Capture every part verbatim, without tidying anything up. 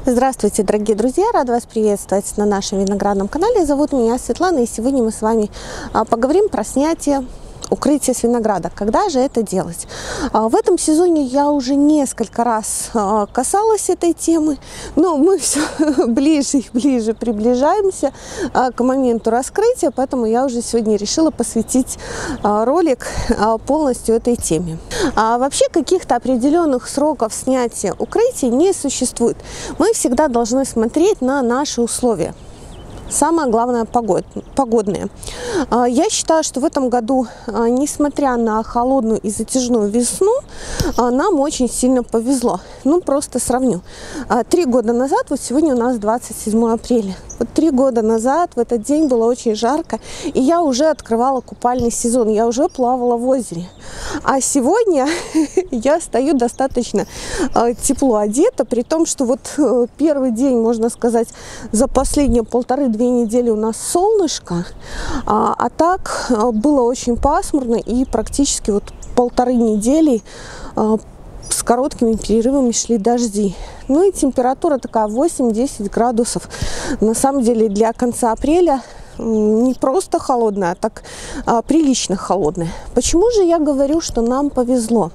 Здравствуйте, дорогие друзья! Рада вас приветствовать на нашем виноградном канале. Зовут меня Светлана, и сегодня мы с вами поговорим про снятие укрытия с винограда. Когда же это делать? В этом сезоне я уже несколько раз касалась этой темы, но мы все ближе и ближе приближаемся к моменту раскрытия, поэтому я уже сегодня решила посвятить ролик полностью этой теме. А вообще каких-то определенных сроков снятия укрытий не существует. Мы всегда должны смотреть на наши условия. Самое главное погод, погодные. Я считаю, что в этом году, несмотря на холодную и затяжную весну, нам очень сильно повезло. Ну, просто сравню. Три года назад, вот сегодня у нас двадцать седьмое апреля. Вот три года назад в этот день было очень жарко, и я уже открывала купальный сезон, я уже плавала в озере. А сегодня я стою достаточно тепло одета, при том, что вот первый день, можно сказать, за последние полторы-две недели у нас солнышко, а, а так было очень пасмурно, и практически вот полторы недели а, с короткими перерывами шли дожди. Ну и температура такая восемь-десять градусов. На самом деле для конца апреля не просто холодная, а так а, прилично холодная. Почему же я говорю, что нам повезло?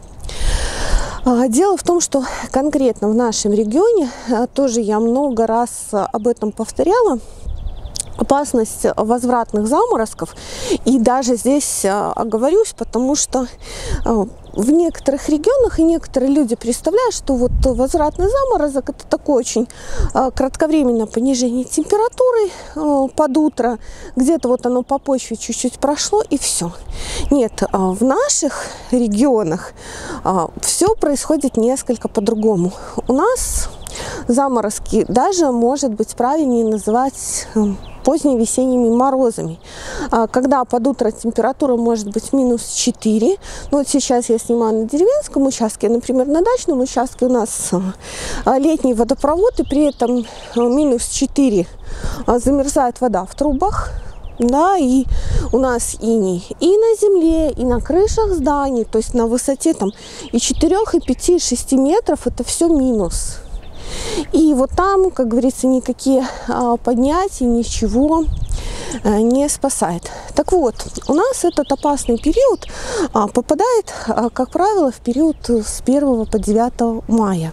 Дело в том, что конкретно в нашем регионе, тоже я много раз об этом повторяла, опасность возвратных заморозков. И даже здесь оговорюсь, потому что в некоторых регионах и некоторые люди представляют, что вот возвратный заморозок — это такое очень кратковременное понижение температуры под утро, где-то вот оно по почве чуть-чуть прошло, и все. Нет, в наших регионах все происходит несколько по-другому. У нас заморозки даже, может быть, правильнее называть поздневесенними морозами, когда под утро температура может быть минус четыре. Ну, вот сейчас я снимаю на деревенском участке, например, на дачном участке у нас летний водопровод, и при этом минус четыре замерзает вода в трубах. Да, и у нас иней и на земле, и на крышах зданий, то есть на высоте там и четырёх, и пяти, и шести метров, это все минус. И вот там, как говорится, никакие а, поднятия, ничего а, не спасает. Так вот, у нас этот опасный период а, попадает, а, как правило, в период с первого по девятое мая.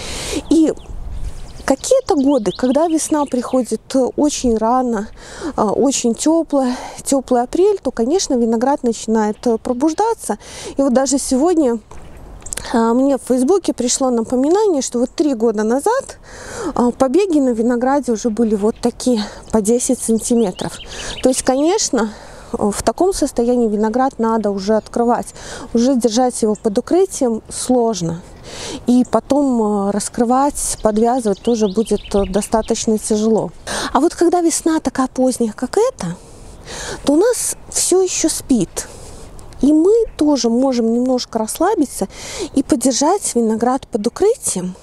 И какие-то годы, когда весна приходит очень рано, очень теплая, теплый апрель, то, конечно, виноград начинает пробуждаться. И вот даже сегодня мне в Фейсбуке пришло напоминание, что вот три года назад побеги на винограде уже были вот такие, по десять сантиметров. То есть, конечно, в таком состоянии виноград надо уже открывать. Уже держать его под укрытием сложно. И потом раскрывать, подвязывать тоже будет достаточно тяжело. А вот когда весна такая поздняя, как эта, то у нас все еще спит. И мы тоже можем немножко расслабиться и подержать виноград под укрытием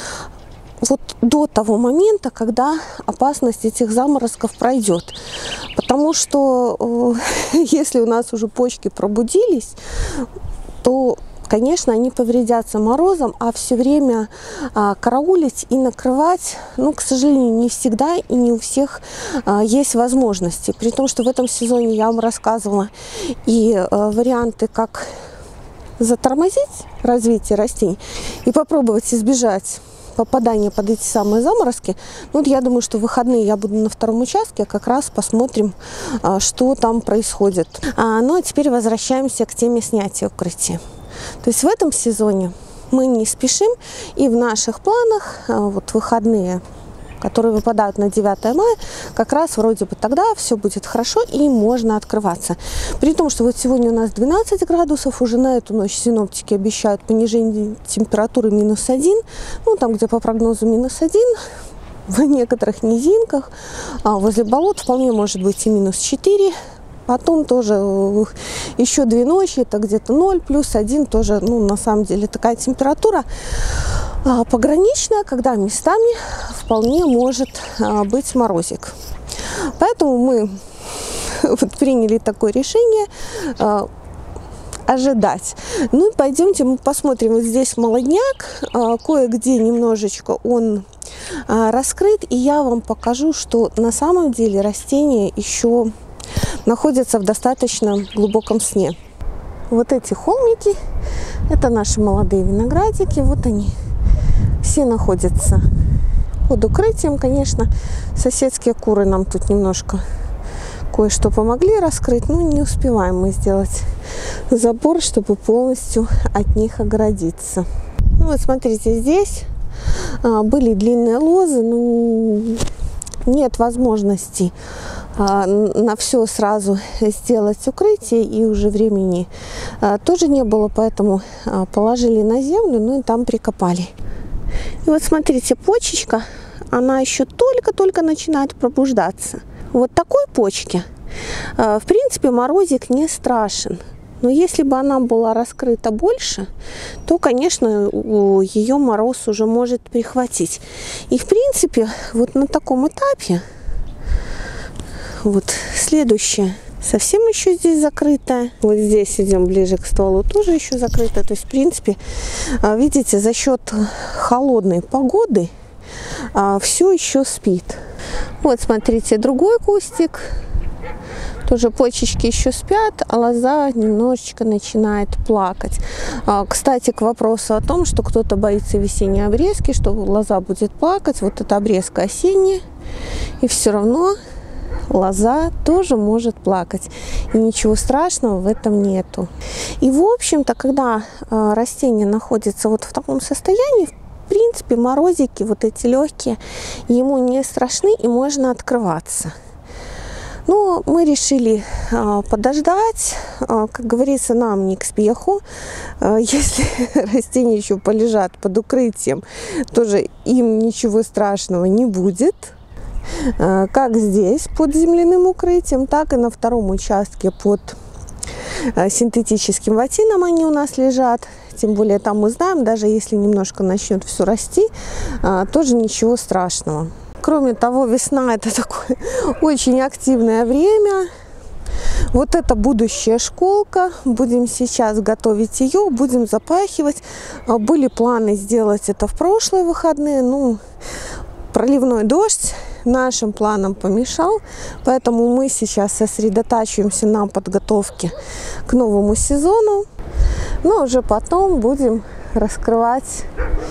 вот до того момента, когда опасность этих заморозков пройдет. Потому что э, если у нас уже почки пробудились, то, конечно, они повредятся морозом, а все время а, караулить и накрывать, ну, к сожалению, не всегда и не у всех а, есть возможности. При том, что в этом сезоне я вам рассказывала и а, варианты, как затормозить развитие растений и попробовать избежать попадания под эти самые заморозки. Ну, вот я думаю, что в выходные я буду на втором участке, как раз посмотрим, а, что там происходит. А, ну, а теперь возвращаемся к теме снятия укрытия. То есть в этом сезоне мы не спешим, и в наших планах вот выходные, которые выпадают на девятое мая, как раз вроде бы тогда все будет хорошо и можно открываться. При том, что вот сегодня у нас двенадцать градусов, уже на эту ночь синоптики обещают понижение температуры минус один, ну там где по прогнозу минус один, в некоторых низинках, а возле болот вполне может быть и минус четыре. Потом тоже еще две ночи, это где-то ноль, плюс один, тоже, ну, на самом деле, такая температура а, пограничная, когда местами вполне может а, быть морозик. Поэтому мы вот приняли такое решение а, ожидать. Ну и пойдемте мы посмотрим. Вот здесь молодняк, а, кое-где немножечко он раскрыт, и я вам покажу, что на самом деле растения еще находятся в достаточно глубоком сне. Вот эти холмики, это наши молодые виноградики, вот они все находятся под укрытием. Конечно, соседские куры нам тут немножко кое-что помогли раскрыть, но не успеваем мы сделать забор, чтобы полностью от них оградиться. Ну вот смотрите, здесь а, были длинные лозы, но нет возможности а, на все сразу сделать укрытие, и уже времени а, тоже не было, поэтому а, положили на землю, ну и там прикопали. И вот смотрите, почечка, она еще только-только начинает пробуждаться. Вот такой почке, в принципе, морозик не страшен. Но если бы она была раскрыта больше, то, конечно, ее мороз уже может прихватить. И, в принципе, вот на таком этапе, вот следующее, совсем еще здесь закрытая. Вот здесь идем ближе к стволу, тоже еще закрытая. То есть, в принципе, видите, за счет холодной погоды все еще спит. Вот, смотрите, другой кустик. Тоже почечки еще спят, а лоза немножечко начинает плакать. Кстати, к вопросу о том, что кто-то боится весенней обрезки, что лоза будет плакать. Вот эта обрезка осенняя, и все равно лоза тоже может плакать. И ничего страшного в этом нету. И, в общем-то, когда растение находится вот в таком состоянии, в принципе, морозики, вот эти легкие, ему не страшны, и можно открываться. Но мы решили а, подождать. А, как говорится, нам не к спеху. А, если растения еще полежат под укрытием, тоже им ничего страшного не будет. А, как здесь под земляным укрытием, так и на втором участке под а, синтетическим ватином они у нас лежат. Тем более там мы знаем, даже если немножко начнет все расти, а, тоже ничего страшного. Кроме того, весна – это такое очень активное время. Вот это будущая школка. Будем сейчас готовить ее, будем запахивать. Были планы сделать это в прошлые выходные. Ну, проливной дождь нашим планам помешал. Поэтому мы сейчас сосредотачиваемся на подготовке к новому сезону. Но уже потом будем раскрывать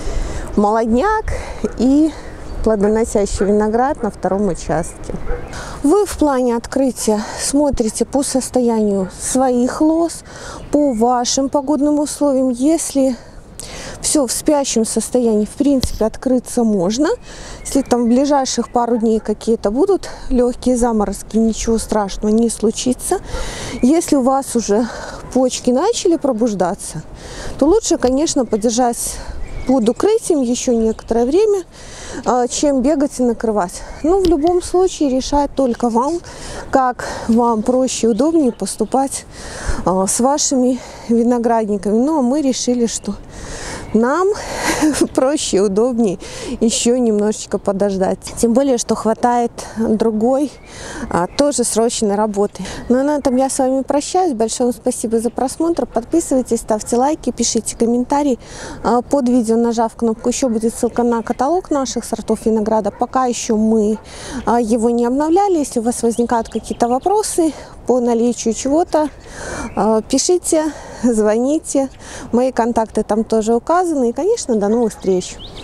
молодняк и плодоносящий виноград на втором участке. Вы в плане открытия смотрите по состоянию своих лоз, по вашим погодным условиям. Если все в спящем состоянии, в принципе, открыться можно. Если там в ближайших пару дней какие-то будут легкие заморозки, ничего страшного не случится. Если у вас уже почки начали пробуждаться, то лучше, конечно, подержать под укрытием еще некоторое время, чем бегать и накрывать. Но в любом случае решать только вам, как вам проще и удобнее поступать с вашими виноградниками. Ну, а мы решили, что нам проще и удобнее еще немножечко подождать. Тем более, что хватает другой, а, тоже срочной работы. Ну а на этом я с вами прощаюсь. Большое вам спасибо за просмотр. Подписывайтесь, ставьте лайки, пишите комментарии а, под видео, нажав кнопку «Еще». Будет ссылка на каталог наших сортов винограда. Пока еще мы а, его не обновляли. Если у вас возникают какие-то вопросы по наличию чего-то, а, пишите, звоните. Мои контакты там тоже указаны. И, конечно, до новых встреч!